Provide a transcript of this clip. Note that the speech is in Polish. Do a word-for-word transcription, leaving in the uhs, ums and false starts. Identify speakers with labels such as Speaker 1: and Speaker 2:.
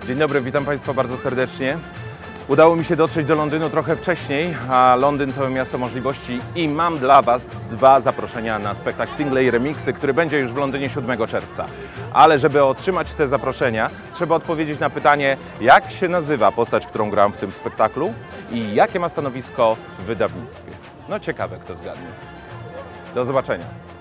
Speaker 1: Dzień dobry, witam Państwa bardzo serdecznie. Udało mi się dotrzeć do Londynu trochę wcześniej, a Londyn to miasto możliwości i mam dla Was dwa zaproszenia na spektakl Single i Remixy, który będzie już w Londynie siódmego czerwca. Ale żeby otrzymać te zaproszenia, trzeba odpowiedzieć na pytanie, jak się nazywa postać, którą gram w tym spektaklu i jakie ma stanowisko w wydawnictwie. No ciekawe, kto zgadnie. Do zobaczenia.